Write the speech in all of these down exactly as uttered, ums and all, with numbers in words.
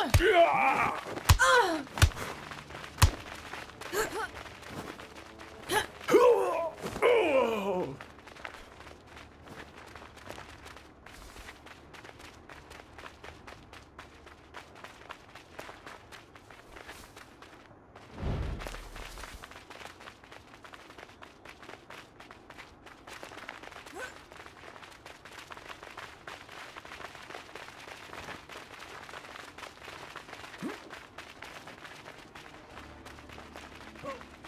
Oh!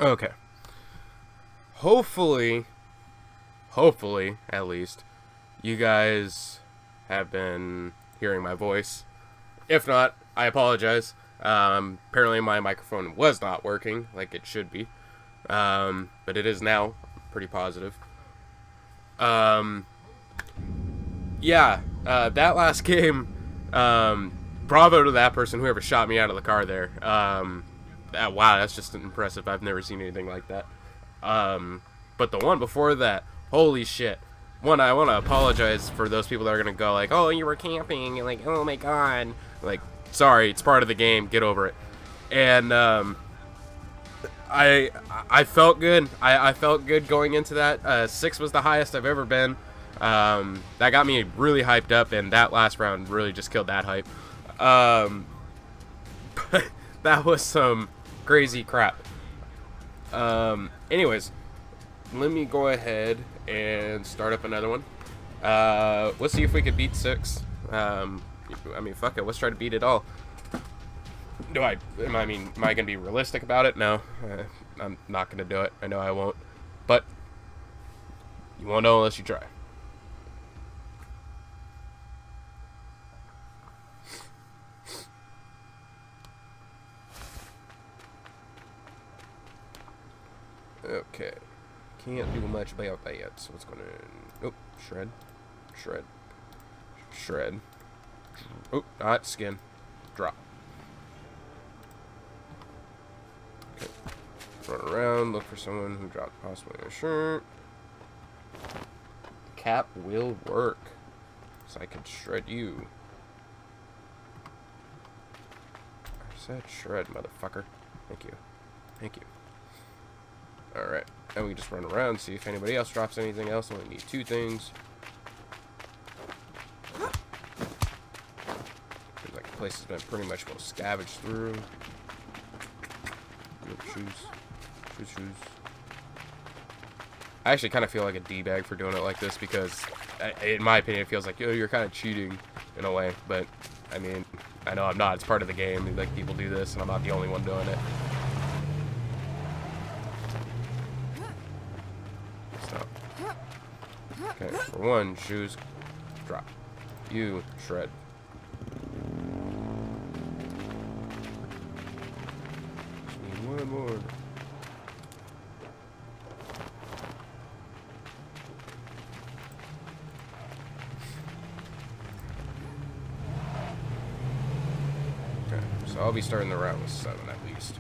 Okay. Hopefully, hopefully, at least, you guys have been hearing my voice. If not, I apologize. Um, apparently my microphone was not working like it should be. Um, but it is now. Pretty positive. Um, yeah, uh, that last game, um, bravo to that person, whoever shot me out of the car there. Um, that, wow, that's just impressive. I've never seen anything like that. Um, but the one before that, holy shit. One, I want to apologize for those people that are going to go like, oh, you were camping, and like, oh my god. Like, sorry, it's part of the game, get over it. And, um, I I felt good. I, I felt good going into that. Uh, six was the highest I've ever been. Um, that got me really hyped up, and that last round really just killed that hype. Um, but that was some crazy crap. Um, anyways, let me go ahead and start up another one. Uh, let's see if we could beat six. Um, I mean, fuck it. Let's try to beat it all. Do I, am I, I mean, am I going to be realistic about it? No. Uh, I'm not going to do it. I know I won't. But you won't know unless you try. Okay. Can't do much about that. So what's going to... Oh, shred. Shred. Shred. Oh, not skin. Drop. Okay. Run around, look for someone who dropped possibly a shirt. Cap will work. So I can shred you. I said shred, motherfucker. Thank you. Thank you. Alright, and we just run around, see if anybody else drops anything else. Only need two things. Seems like the place has been pretty much well scavenged through. Nope, shoes. Shoes, shoes. I actually kind of feel like a D-bag for doing it like this because, in my opinion, it feels like, yo, you're kind of cheating in a way. But, I mean, I know I'm not. It's part of the game. Like, people do this, and I'm not the only one doing it. Okay, for one, shoes, drop. You, shred. Just need one more. Okay, so I'll be starting the round with seven at least.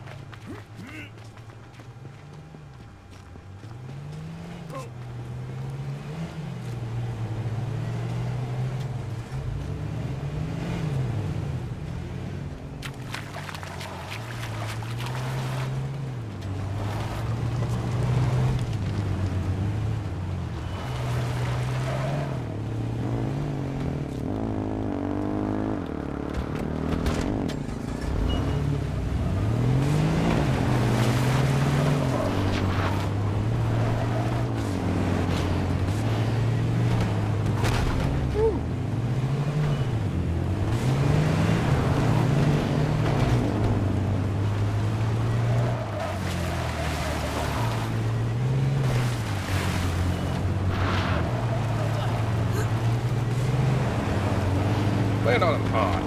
Land on a pod.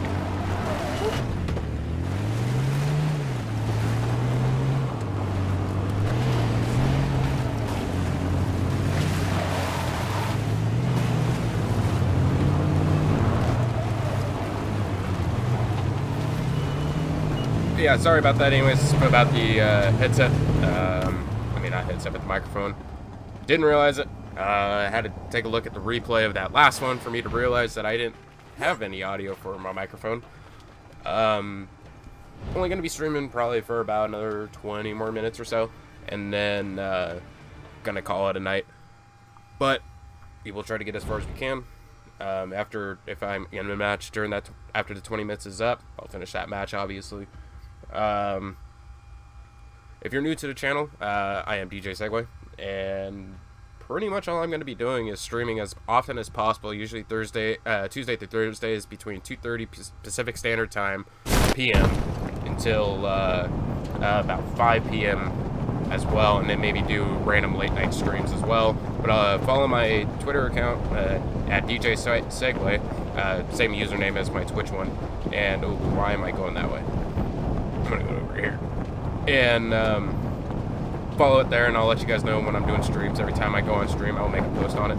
Yeah, sorry about that anyways, about the uh, headset. Um, I mean, not headset, but the microphone. Didn't realize it. Uh, I had to take a look at the replay of that last one for me to realize that I didn't have any audio for my microphone. Um, only going to be streaming probably for about another twenty more minutes or so, and then uh, gonna call it a night. But we will try to get as far as we can. Um, after, if I'm in a match during that, after the twenty minutes is up, I'll finish that match, obviously. Um, if you're new to the channel, uh, I am D J Segway, and pretty much all I'm going to be doing is streaming as often as possible. Usually Thursday, uh, Tuesday through Thursdays between two thirty Pacific Standard Time P M until uh, uh, about five P M as well, and then maybe do random late night streams as well. But uh, follow my Twitter account uh, at D J Segway, uh, same username as my Twitch one. And oh, why am I going that way? I'm gonna go over here and um, follow it there, and I'll let you guys know when I'm doing streams. Every time I go on stream, I'll make a post on it.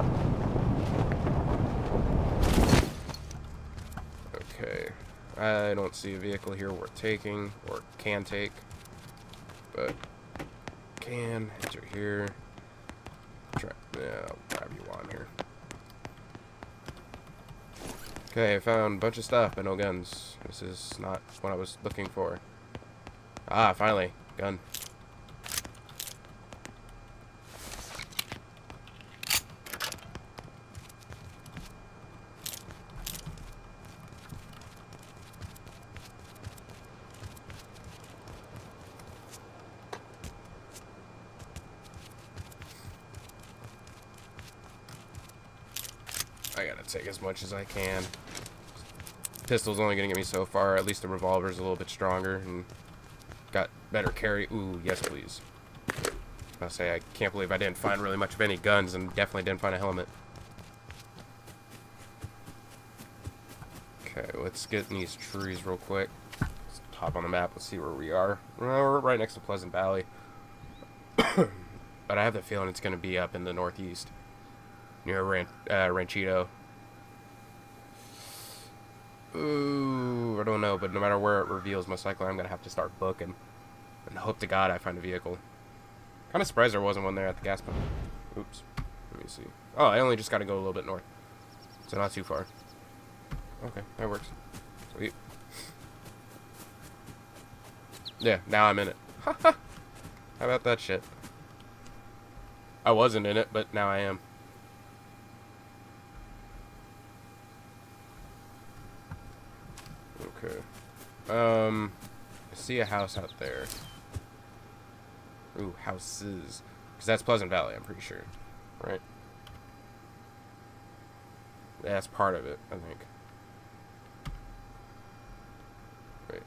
Okay, I don't see a vehicle here worth taking or can take, but can enter here. Try, yeah, I'll grab you on here. Okay, I found a bunch of stuff, but no guns. This is not what I was looking for. Ah, finally, gun. I gotta take as much as I can. Pistol's only gonna get me so far. At least the revolver's a little bit stronger and got better carry. Ooh, yes please. I'll say I can't believe I didn't find really much of any guns, and definitely didn't find a helmet. Okay, let's get in these trees real quick. Let's hop on the map. Let's see where we are. Well, we're right next to Pleasant Valley. But I have the feeling it's gonna be up in the northeast, near Ran uh, Ranchito. Ooh, I don't know, but no matter where it reveals, most likely I'm gonna have to start booking, and hope to God I find a vehicle. Kind of surprised there wasn't one there at the gas pump. Oops. Let me see. Oh, I only just got to go a little bit north, so not too far. Okay, that works. Sweet. Yeah, now I'm in it. How about that shit? I wasn't in it, but now I am. Okay. Um, I see a house out there. Ooh, houses. Because that's Pleasant Valley, I'm pretty sure. Right? Yeah, that's part of it, I think. Wait.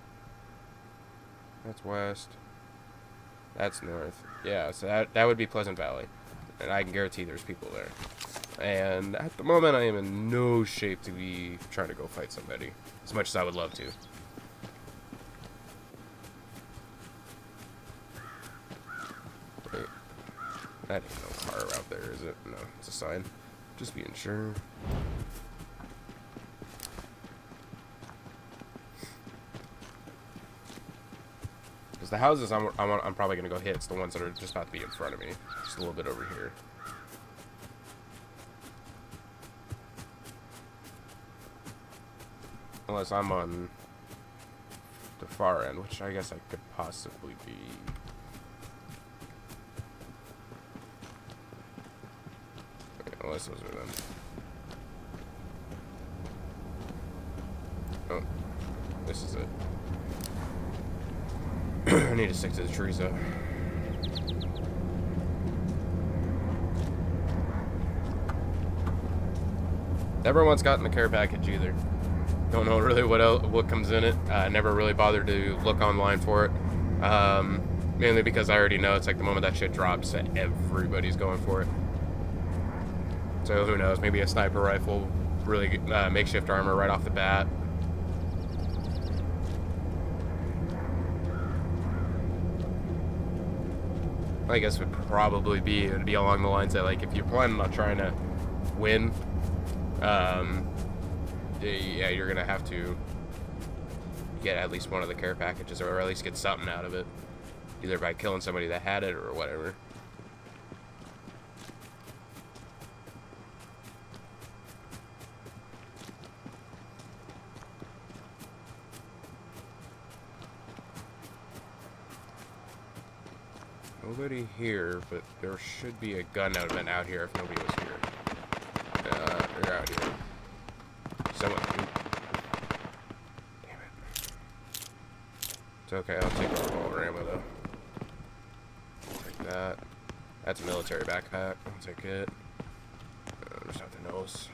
That's west. That's north. Yeah, so that, that would be Pleasant Valley. And I can guarantee there's people there. And at the moment, I am in no shape to be trying to go fight somebody. As much as I would love to. Wait. That ain't no car out there, is it? No, it's a sign. Just being sure. Because the houses I'm, I'm, I'm probably going to go hit, it's the ones that are just about to be in front of me. Just a little bit over here. Unless I'm on the far end, which I guess I could possibly be. Okay, unless those are them. Oh, this is it. I need to stick to the trees though. Never once gotten the care package either. Don't know really what else, what comes in it. I uh, never really bothered to look online for it. Um, mainly because I already know it's like the moment that shit drops, everybody's going for it. So who knows? Maybe a sniper rifle, really uh, makeshift armor right off the bat. I guess would probably be it would be along the lines that like if you're planning on trying to win, um. yeah, you're gonna have to get at least one of the care packages, or at least get something out of it, either by killing somebody that had it or whatever. Nobody here, but there should be a gun that would have been out here if nobody was here. Uh, they're out here. Someone. Damn it. It's okay, I'll take the revolver ammo though. I'll take that. That's a military backpack. I'll take it. Uh, there's nothing else.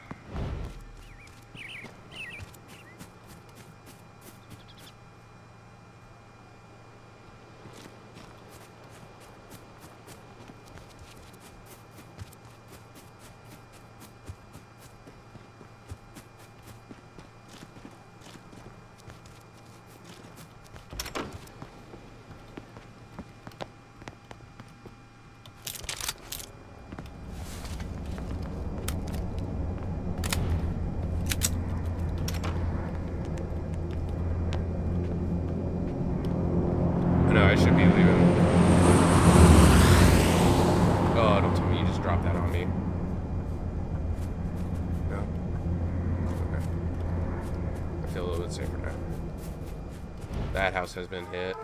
safe for now. That house has been hit.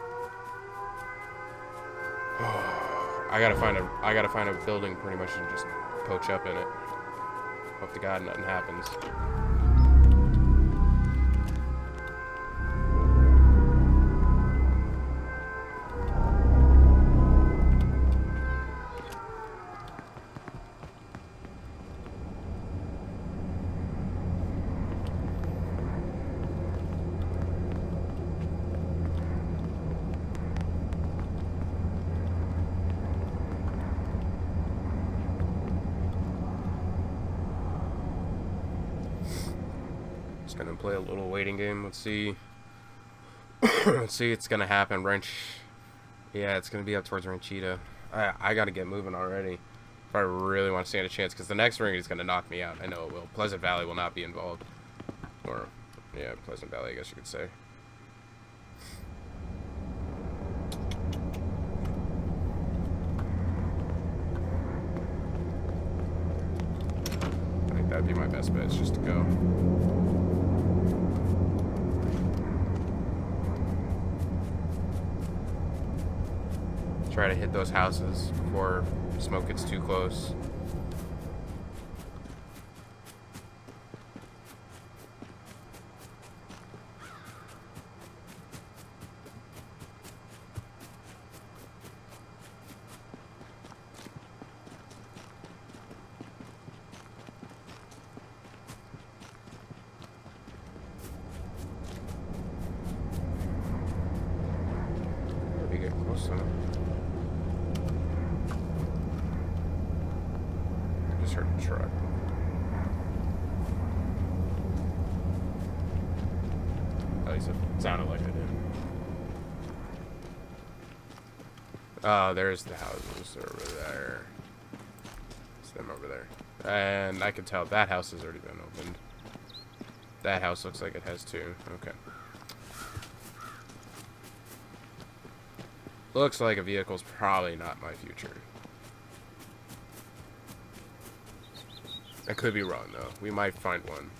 I gotta find a I gotta find a building pretty much and just poach up in it. Hope to God nothing happens. Gonna play a little waiting game. Let's see. Let's see. It's gonna happen. Ranch. Yeah, it's gonna be up towards Ranchita. I I gotta get moving already if I really want to stand a chance. Because the next ring is gonna knock me out. I know it will. Pleasant Valley will not be involved. Or yeah, Pleasant Valley, I guess you could say. I think that'd be my best bet. Is just to go. Try to hit those houses before smoke gets too close. Maybe get close enough. Heard a truck. At least it sounded like it did. Oh, there's the houses over there. It's them over there. And I can tell that house has already been opened. That house looks like it has too. Okay. Looks like a vehicle's probably not my future. I could be wrong, though. We might find one.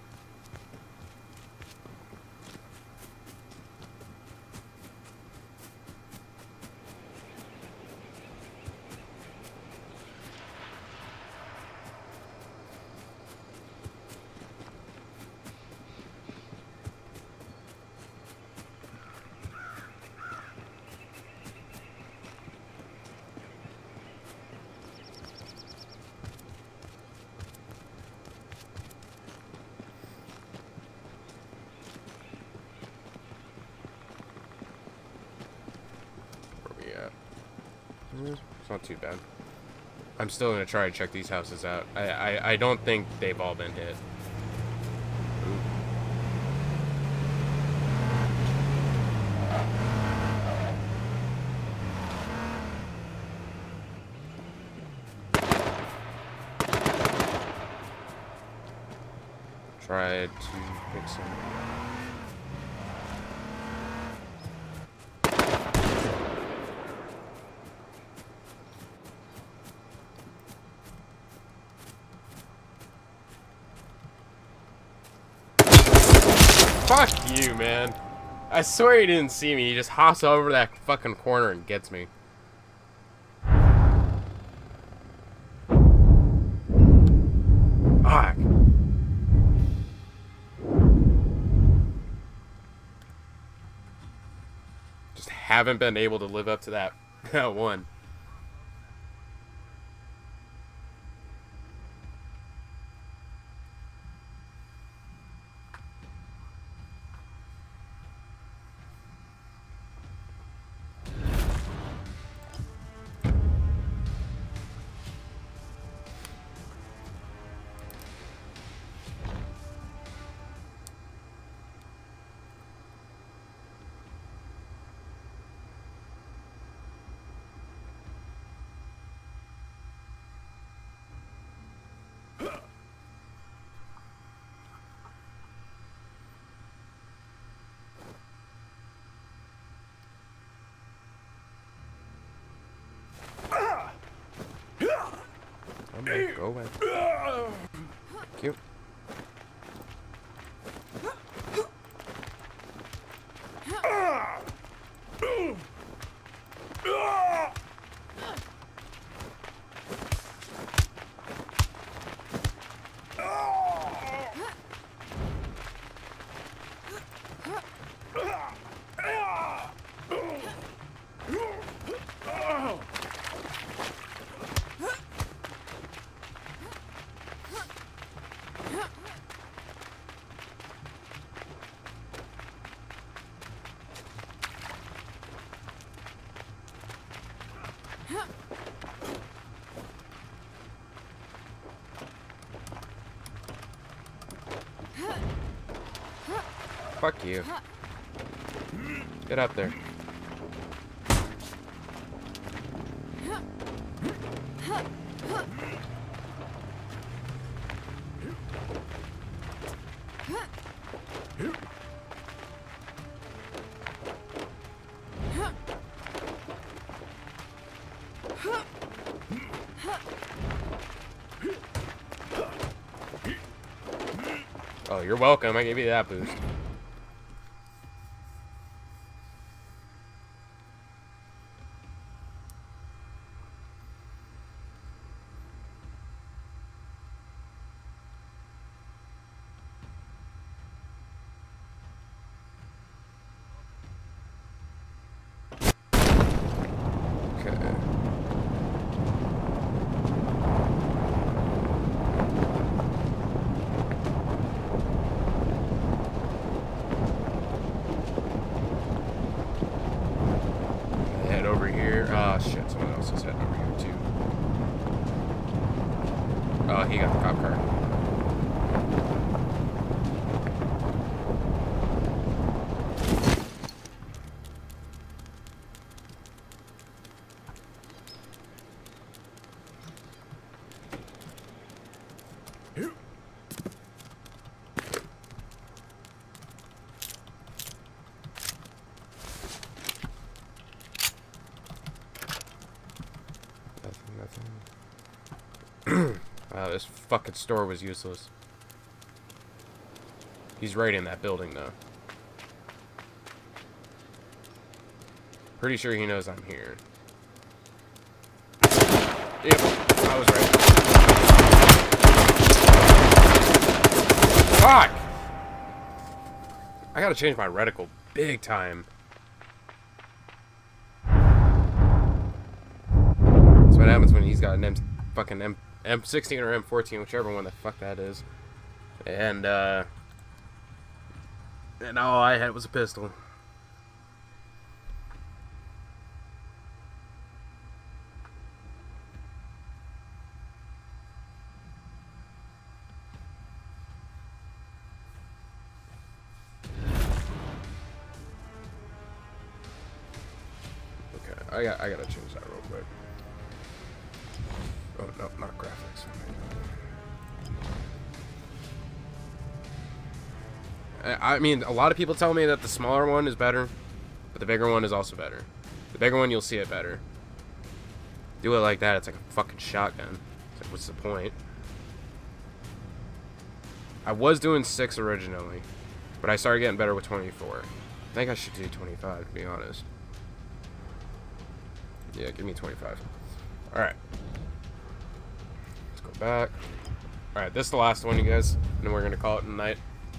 It's not too bad. I'm still gonna try to check these houses out. I I, I don't think they've all been hit. Try to pick some. Fuck you, man. I swear he didn't see me. He just hops over that fucking corner and gets me. Fuck. Just haven't been able to live up to that, that one. Go away. Thank you. Fuck you. Get up there. Oh, you're welcome. I gave you that boost. Oh, he got the cop car. Nothing, nothing. Wow, this fucking store was useless. He's right in that building, though. Pretty sure he knows I'm here. Yep, I was right. Fuck! I gotta change my reticle big time. That's what happens when he's got an M fucking M M sixteen or M fourteen, whichever one the fuck that is. And uh and all I had was a pistol. Okay, I got I gotta change that real quick. Oh no, not graphics. I mean, a lot of people tell me that the smaller one is better, but the bigger one is also better. The bigger one, you'll see it better. Do it like that, it's like a fucking shotgun. It's like, what's the point? I was doing six originally, but I started getting better with twenty-four. I think I should do twenty-five, to be honest. Yeah, give me twenty-five. Alright. Let's go back. Alright, this is the last one, you guys. And then we're going to call it a night.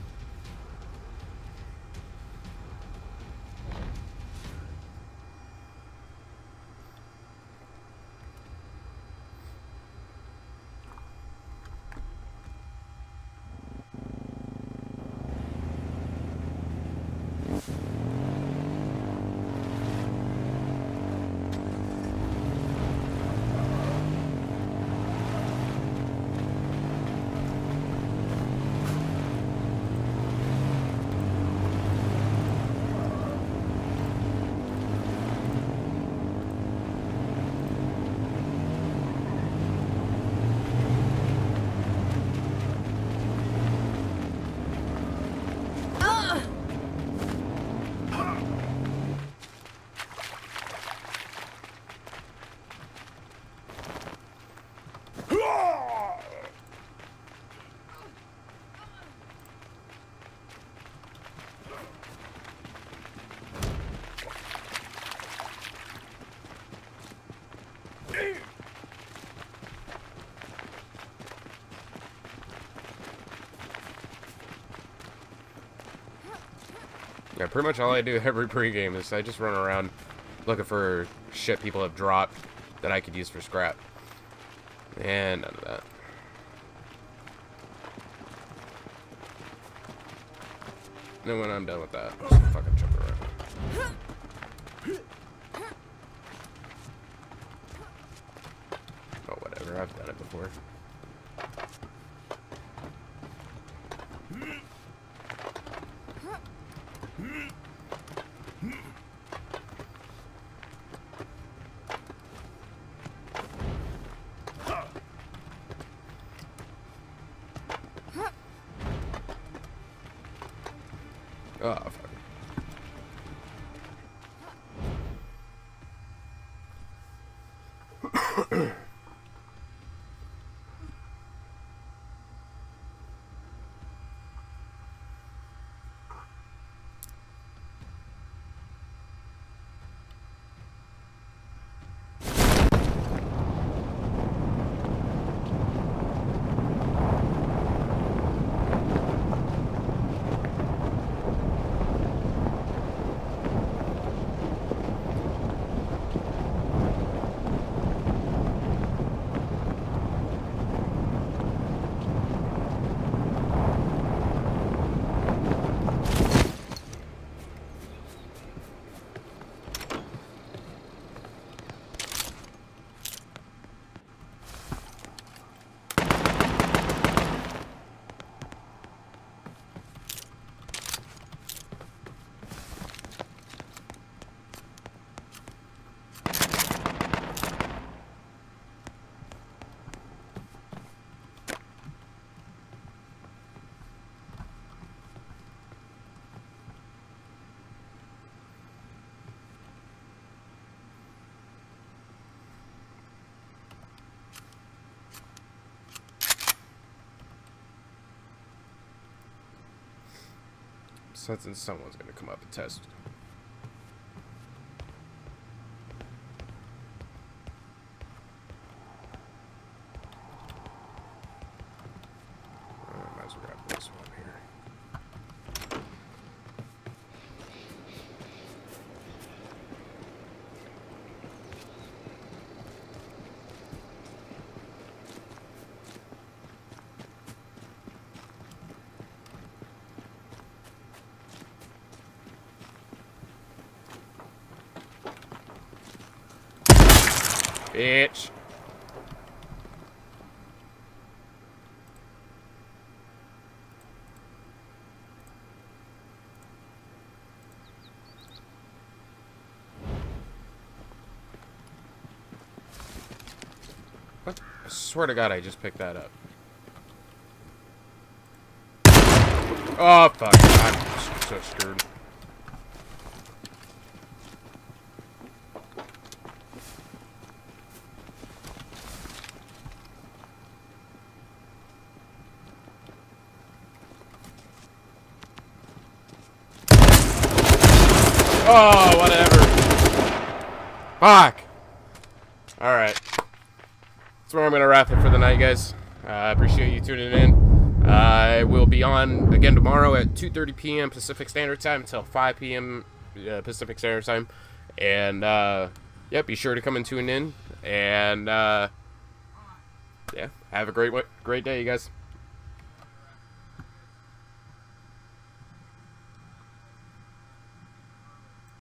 Yeah, pretty much all I do every pregame is I just run around looking for shit people have dropped that I could use for scrap. And none of that. And then when I'm done with that, I'll just fucking jump around. Oh, whatever. I've done it before. Oh, fuck. Since someone's gonna come up and test. I might as well grab this one here. Bitch. What? I swear to God, I just picked that up. Oh, fuck. I'm so screwed. Oh, whatever. Fuck. Alright. That's where I'm going to wrap it for the night, guys. I uh, appreciate you tuning in. I uh, will be on again tomorrow at two thirty p m Pacific Standard Time until five p m Uh, Pacific Standard Time. And, uh, yeah, be sure to come and tune in. And, uh, yeah, have a great, great day, you guys.